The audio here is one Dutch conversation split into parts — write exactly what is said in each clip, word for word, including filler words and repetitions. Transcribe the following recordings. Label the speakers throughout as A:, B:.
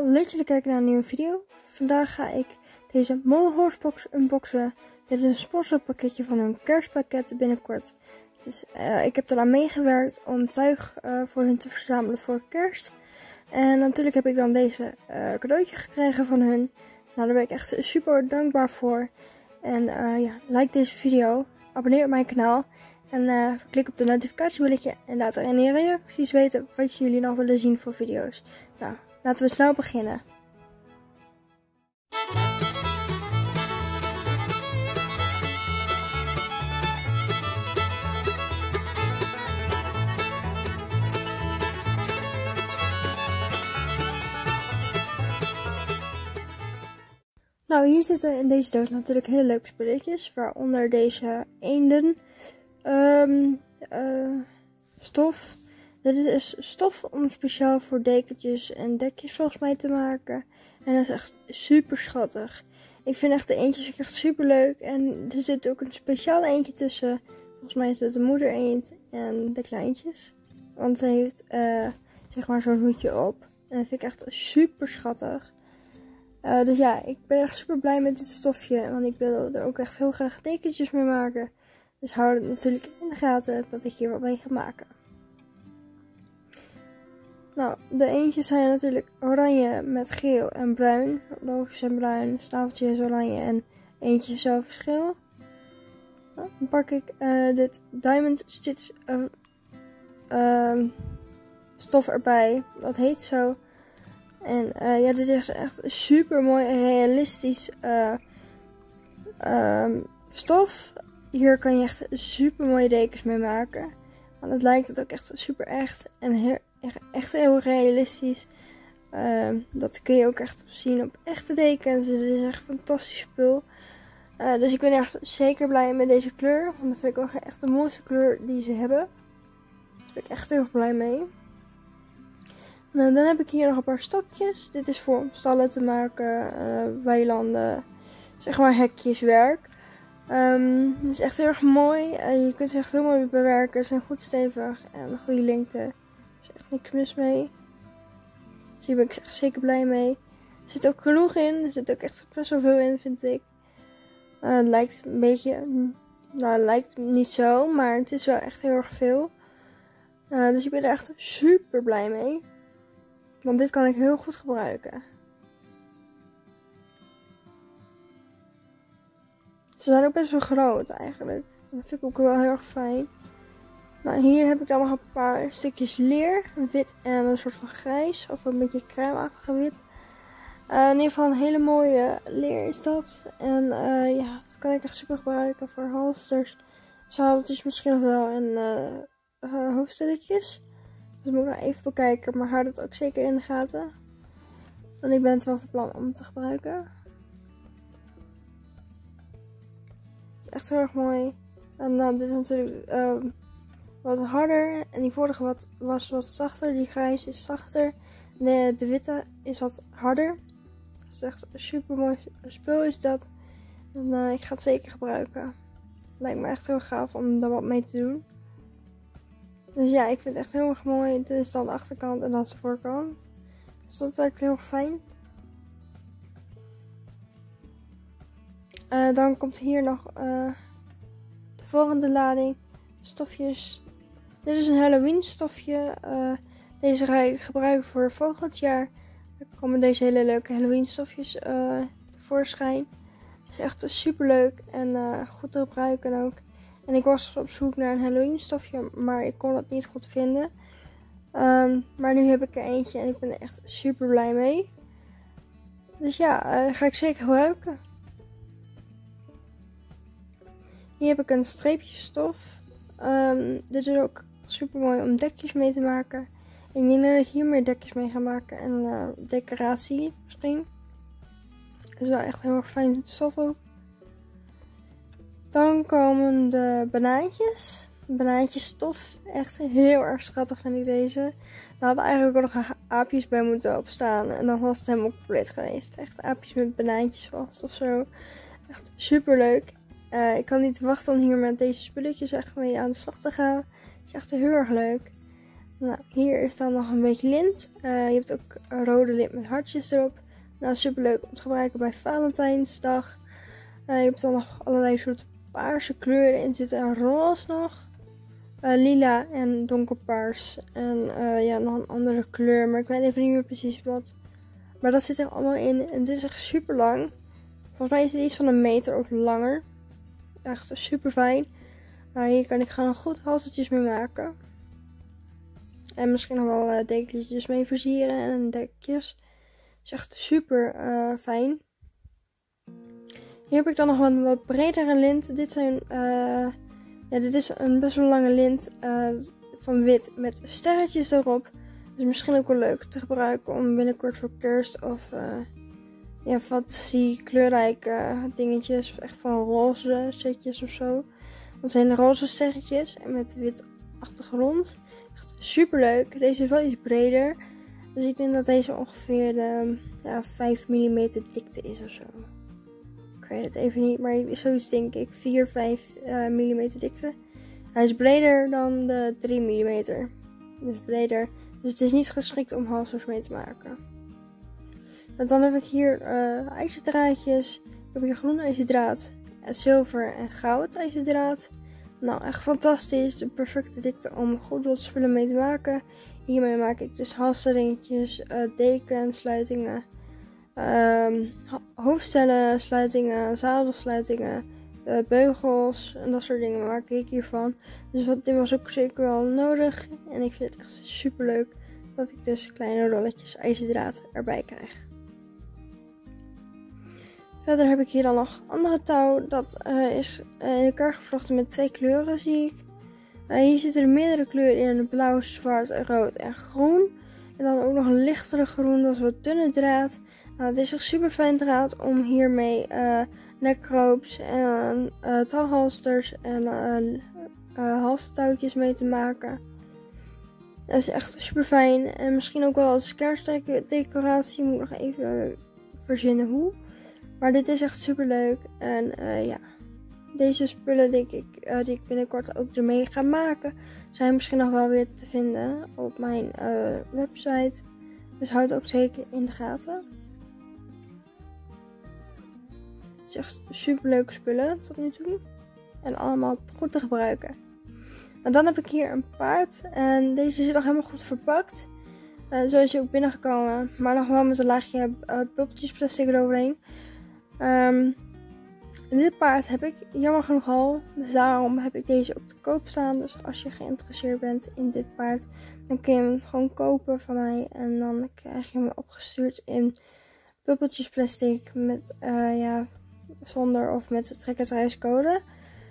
A: allemaal, leuk dat jullie kijken naar een nieuwe video. Vandaag ga ik deze Molenhorse unboxen. Dit is een sponsorpakketje van hun kerstpakket binnenkort. Het is, uh, ik heb eraan meegewerkt om tuig uh, voor hun te verzamelen voor kerst. En natuurlijk heb ik dan deze uh, cadeautje gekregen van hun. Nou, daar ben ik echt super dankbaar voor. En uh, ja, like deze video, abonneer op mijn kanaal. En uh, klik op de notificatiebelletje en laat er in de reacties weten wat jullie nog willen zien voor video's. Nou, laten we snel beginnen. Nou, hier zitten in deze doos natuurlijk hele leuke spulletjes, waaronder deze eenden um, uh, stof. Dit is stof om speciaal voor dekentjes en dekjes volgens mij te maken. En dat is echt super schattig. Ik vind echt de eendjes echt super leuk. En er zit ook een speciaal eendje tussen. Volgens mij is het de moeder eend en de kleintjes. Want ze heeft uh, zeg maar zo'n hoedje op. En dat vind ik echt super schattig. Uh, dus ja, ik ben echt super blij met dit stofje. Want ik wil er ook echt heel graag dekentjes mee maken. Dus hou het natuurlijk in de gaten dat ik hier wat mee ga maken. Nou, de eendjes zijn natuurlijk oranje met geel en bruin. Logisch en bruin, snaveltje is oranje en eentje zelf is geel. Nou, dan pak ik uh, dit Diamond Stitch uh, uh, stof erbij. Dat heet zo. En uh, ja, dit is echt super mooi en realistisch uh, uh, stof. Hier kan je echt super mooie dekens mee maken. Want het lijkt het ook echt super echt en heel, echt, echt heel realistisch. Uh, dat kun je ook echt zien op echte dekens. Dus het is echt een fantastisch spul. Uh, dus ik ben echt zeker blij met deze kleur. Want dat vind ik ook echt de mooiste kleur die ze hebben. Daar ben ik echt heel erg blij mee. Nou, dan heb ik hier nog een paar stokjes. Dit is voor om stallen te maken, uh, weilanden, zeg maar hekjeswerk. Um, het is echt heel erg mooi. Uh, je kunt ze echt heel mooi bewerken. Ze zijn goed stevig en een goede lengte. Er is echt niks mis mee. Dus hier ben ik echt zeker blij mee. Er zit ook genoeg in. Er zit ook echt best wel veel in, vind ik. Uh, het lijkt een beetje, nou het lijkt niet zo, maar het is wel echt heel erg veel. Uh, dus ik ben er echt super blij mee. Want dit kan ik heel goed gebruiken. Ze zijn ook best wel groot eigenlijk. Dat vind ik ook wel heel erg fijn. Nou, hier heb ik dan nog een paar stukjes leer. Een wit en een soort van grijs. Of een beetje crème-achtige wit. Uh, in ieder geval een hele mooie leer is dat. En uh, ja, dat kan ik echt super gebruiken voor halsters. Zaaltjes misschien nog wel en uh, uh, hoofdstilletjes. Dus moet ik nog even bekijken. Maar hou dat ook zeker in de gaten. Want ik ben het wel van plan om te gebruiken. Echt heel erg mooi. En dan dit is natuurlijk uh, wat harder. En die vorige wat, was wat zachter. Die grijs is zachter. De, de witte is wat harder. Dat is echt een super mooi spul is dat. En uh, ik ga het zeker gebruiken. Lijkt me echt heel gaaf om daar wat mee te doen. Dus ja, ik vind het echt heel erg mooi. Dit is dan de achterkant en dat is de voorkant. Dus dat is eigenlijk heel erg fijn. Uh, dan komt hier nog uh, de volgende lading stofjes. Dit is een Halloween stofje. Uh, deze ga ik gebruiken voor volgend jaar. Er komen deze hele leuke Halloween stofjes uh, tevoorschijn. Het is echt super leuk en uh, goed te gebruiken ook. En ik was op zoek naar een Halloween stofje, maar ik kon het niet goed vinden. Um, maar nu heb ik er eentje en ik ben er echt super blij mee. Dus ja, uh, ga ik zeker gebruiken. Hier heb ik een streepje stof. Um, dit is ook super mooi om dekjes mee te maken. Ik denk dat ik hier meer dekjes mee ga maken en uh, decoratie misschien. Het is wel echt heel erg fijn stof ook. Dan komen de banaantjes. Banaantjesstof. Echt heel erg schattig vind ik deze. Er hadden eigenlijk ook nog aapjes bij moeten opstaan. En dan was het helemaal compleet geweest. Echt aapjes met banaantjes vast of zo. Echt super leuk. Uh, ik kan niet wachten om hier met deze spulletjes echt mee aan de slag te gaan. Het is echt heel erg leuk. Nou, hier is dan nog een beetje lint. Uh, je hebt ook een rode lint met hartjes erop. Nou, super leuk om te gebruiken bij Valentijnsdag. Uh, je hebt dan nog allerlei soorten paarse kleuren in zitten en roze nog. Uh, lila en donkerpaars. En uh, ja, nog een andere kleur, maar ik weet even niet meer precies wat. Maar dat zit er allemaal in en dit is echt super lang. Volgens mij is het iets van een meter of langer. Echt super fijn. Nou, hier kan ik gewoon goed halsertjes mee maken. En misschien nog wel uh, dekentjes mee versieren en dekjes. Is echt super uh, fijn. Hier heb ik dan nog een wat bredere lint. Dit zijn, uh, ja, dit is een best wel lange lint uh, van wit met sterretjes erop. Dus misschien ook wel leuk te gebruiken om binnenkort voor kerst of uh, ja, fantasie kleurrijke dingetjes. Echt van roze setjes of zo. Dat zijn roze sterretjes en met wit achtergrond. Echt super leuk. Deze is wel iets breder. Dus ik denk dat deze ongeveer de ja, vijf millimeter dikte is of zo. Ik weet het even niet, maar zoiets denk ik. vier, vijf uh, millimeter dikte. Hij is breder dan de drie millimeter. Dus breder. Dus het is niet geschikt om halsers mee te maken. En dan heb ik hier uh, ijzerdraadjes. Ik heb hier groen ijzerdraad, zilver en goud ijzerdraad. Nou, echt fantastisch. De perfecte dikte om goed wat spullen mee te maken. Hiermee maak ik dus halsringetjes, uh, dekensluitingen, um, hoofdstellen, sluitingen, zadelsluitingen, uh, beugels en dat soort dingen maak ik hiervan. Dus wat, dit was ook zeker wel nodig. En ik vind het echt super leuk dat ik dus kleine rolletjes ijzerdraad erbij krijg. Verder heb ik hier dan nog andere touw. Dat uh, is uh, in elkaar gevlochten met twee kleuren, zie ik. Uh, hier zitten er meerdere kleuren in. Blauw, zwart, rood en groen. En dan ook nog een lichtere groen. Dat is wat dunne draad. Nou, het is echt super fijn draad om hiermee uh, nekroops en uh, touwhalsters en uh, uh, halstouwtjes mee te maken. Dat is echt super fijn. En misschien ook wel als kerstdecoratie. Moet ik nog even verzinnen hoe. Maar dit is echt super leuk. En uh, ja, deze spullen denk ik, uh, die ik binnenkort ook ermee ga maken, zijn misschien nog wel weer te vinden op mijn uh, website. Dus houd ook zeker in de gaten. Het is echt super leuke spullen tot nu toe. En allemaal goed te gebruiken. En dan heb ik hier een paard. En deze zit nog helemaal goed verpakt. Uh, zo is hij ook binnengekomen. Maar nog wel met een laagje uh, bubbeltjes plastic eroverheen. Um, dit paard heb ik jammer genoeg al. Dus daarom heb ik deze ook te koop staan. Dus als je geïnteresseerd bent in dit paard, dan kun je hem gewoon kopen van mij. En dan krijg je hem opgestuurd in bubbeltjes plastic. Met, uh, ja, zonder of met de trekkersreiscode.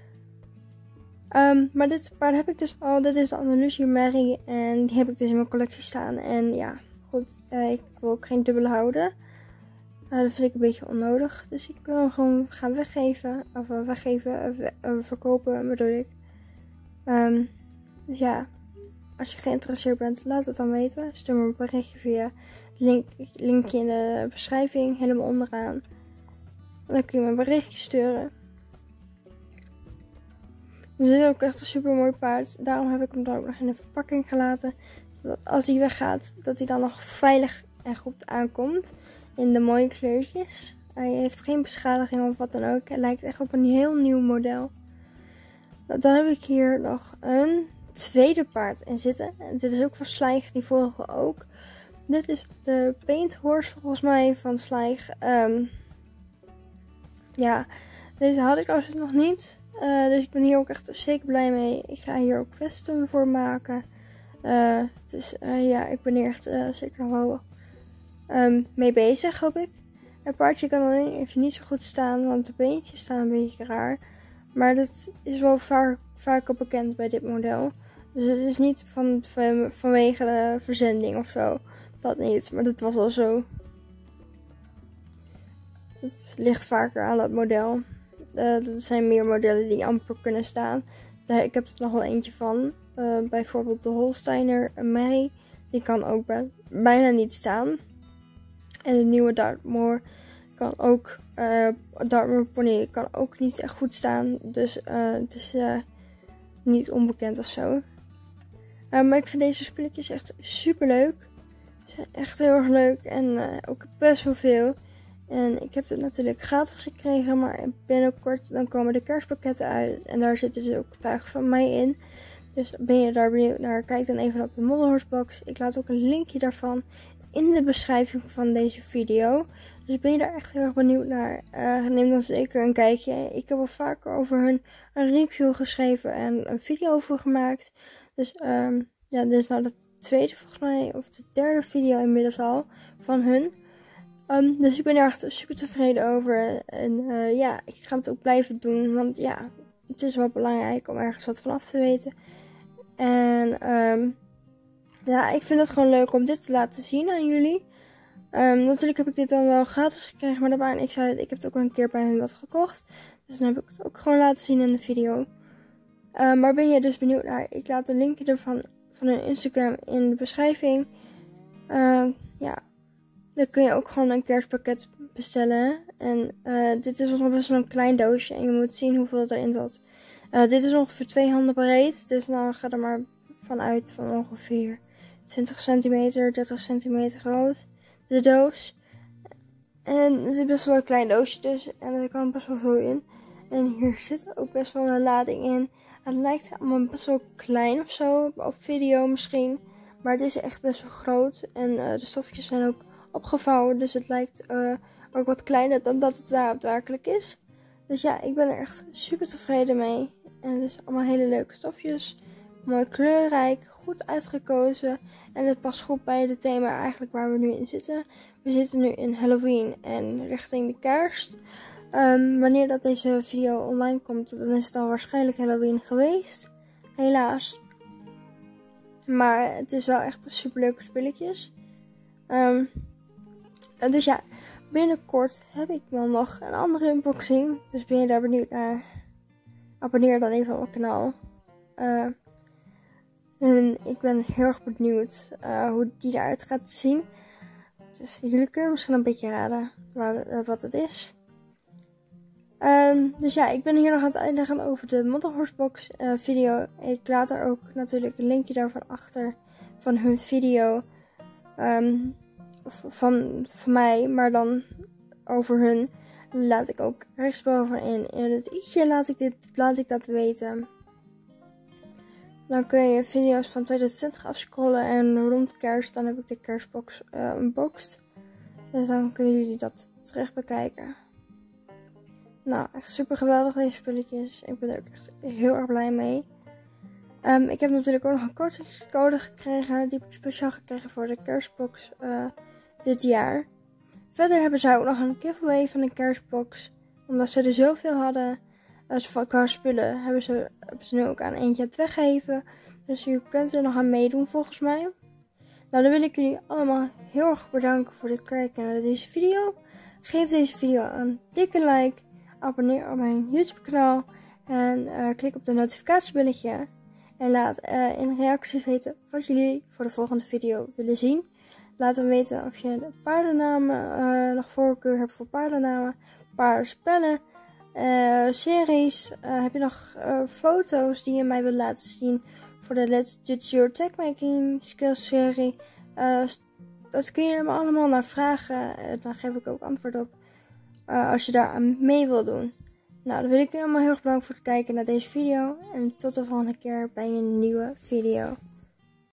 A: Um, maar dit paard heb ik dus al. Dit is de Andalusië Mary. En die heb ik dus in mijn collectie staan. En ja, goed. Uh, ik wil ook geen dubbele houden. Uh, dat vind ik een beetje onnodig. Dus ik kan hem gewoon gaan weggeven. Of uh, weggeven, uh, uh, verkopen bedoel ik. Um, dus ja, als je geïnteresseerd bent, laat het dan weten. Stuur me een berichtje via link, linkje in de beschrijving, helemaal onderaan. En dan kun je me een berichtje sturen. Dus dit is ook echt een super mooi paard. Daarom heb ik hem dan ook nog in de verpakking gelaten. Zodat als hij weggaat, dat hij dan nog veilig en goed aankomt. In de mooie kleurtjes. Hij heeft geen beschadiging of wat dan ook. Hij lijkt echt op een heel nieuw model. Dan heb ik hier nog een tweede paard in zitten. En dit is ook van Slijg, die vorige ook. Dit is de Paint Horse volgens mij van Slijg. Um, ja, deze had ik als nog niet. Uh, dus ik ben hier ook echt zeker blij mee. Ik ga hier ook vesten voor maken. Uh, dus uh, ja, ik ben hier echt uh, zeker nog wel um, mee bezig, hoop ik. Het paardje kan alleen even niet zo goed staan, want de beentjes staan een beetje raar. Maar dat is wel vaak, vaker bekend bij dit model. Dus het is niet van, van, vanwege de verzending of zo. Dat niet, maar dat was al zo. Het ligt vaker aan dat model. Uh, er zijn meer modellen die amper kunnen staan. Daar, ik heb er nog wel eentje van. Uh, bijvoorbeeld de Holsteiner Mary. Die kan ook bij, bijna niet staan. En de nieuwe Dartmoor kan ook. Uh, Dartmoor Pony kan ook niet echt goed staan. Dus uh, het is uh, niet onbekend of zo. Uh, maar ik vind deze spulletjes echt super leuk. Ze zijn echt heel erg leuk en uh, ook best wel veel. En ik heb het natuurlijk gratis gekregen, maar binnenkort dan komen de kerstpakketten uit. En daar zitten dus ook tuigen van mij in. Dus ben je daar benieuwd naar, kijk dan even op de Modderhorse-box. Ik laat ook een linkje daarvan in de beschrijving van deze video. Dus ben je daar echt heel erg benieuwd naar, uh, neem dan zeker een kijkje. Ik heb al vaker over hun een review geschreven en een video over gemaakt. Dus um, ja, dit is nou de tweede volgens mij, of de derde video inmiddels al van hun. Um, dus ik ben er echt super tevreden over. En uh, ja, ik ga het ook blijven doen. Want ja, het is wel belangrijk om ergens wat van af te weten. En um, ja, ik vind het gewoon leuk om dit te laten zien aan jullie. Um, natuurlijk heb ik dit dan wel gratis gekregen. Maar daarbij, ik zei het, ik heb het ook al een keer bij hen wat gekocht. Dus dan heb ik het ook gewoon laten zien in de video. Um, maar ben je dus benieuwd naar? Ik laat een linkje ervan van hun Instagram in de beschrijving. Uh, ja. Dan kun je ook gewoon een kerstpakket bestellen. En uh, dit is nog best wel een klein doosje. En je moet zien hoeveel erin zat. Uh, dit is ongeveer twee handen breed. Dus nou ga er maar vanuit van ongeveer twintig centimeter, dertig centimeter groot. De doos. En het is best wel een klein doosje dus. En er kan best wel veel in. En hier zit ook best wel een lading in. Het lijkt allemaal best wel klein of zo. Op video misschien. Maar het is echt best wel groot. En uh, de stofjes zijn ook opgevouwen. Dus het lijkt uh, ook wat kleiner dan dat het daadwerkelijk is. Dus ja, ik ben er echt super tevreden mee. En het is allemaal hele leuke stofjes. Mooi kleurrijk. Goed uitgekozen. En het past goed bij het thema eigenlijk waar we nu in zitten. We zitten nu in Halloween en richting de kerst. Um, wanneer dat deze video online komt, dan is het al waarschijnlijk Halloween geweest. Helaas. Maar het is wel echt super leuke spulletjes. Um, dus ja, binnenkort heb ik wel nog een andere unboxing. Dus ben je daar benieuwd naar? Abonneer dan even op mijn kanaal. Uh, en ik ben heel erg benieuwd uh, hoe die eruit gaat zien. Dus jullie kunnen misschien een beetje raden waar, uh, wat het is. Um, dus ja, ik ben hier nog aan het uitleggen over de Modderhorse-box uh, video. Ik laat er ook natuurlijk een linkje daarvan achter van hun video. Um, van, van mij, maar dan over hun laat ik ook rechtsbovenin in het i'tje laat ik, dit, laat ik dat weten. Dan kun je video's van twintig twintig afscrollen en rond kerst dan heb ik de kerstbox uh, unboxed. Dus dan kunnen jullie dat terug bekijken. Nou, echt super geweldig deze spulletjes. Ik ben er ook echt heel erg blij mee. Um, ik heb natuurlijk ook nog een kortingscode gekregen. Die heb ik speciaal gekregen voor de kerstbox uh, dit jaar. Verder hebben zij ook nog een giveaway van de kerstbox. Omdat ze er zoveel hadden. Dus qua spullen hebben ze, hebben ze nu ook aan eentje het weggeven. Dus je kunt er nog aan meedoen volgens mij. Nou, dan wil ik jullie allemaal heel erg bedanken voor het kijken naar deze video. Geef deze video een dikke like. Abonneer op mijn YouTube kanaal. En uh, klik op de notificatiebelletje. En laat uh, in reacties weten wat jullie voor de volgende video willen zien. Laat me weten of je paardennamen uh, nog voorkeur hebt voor paardennamen. Paardenspellen. Uh, series. Uh, heb je nog uh, foto's die je mij wilt laten zien voor de Let's Judge Your Tag Making Skills serie. Uh, dat kun je er allemaal naar vragen. Uh, daar geef ik ook antwoord op. Uh, als je daar aan mee wil doen. Nou, dan wil ik jullie allemaal heel erg bedanken voor het kijken naar deze video. En tot de volgende keer bij een nieuwe video.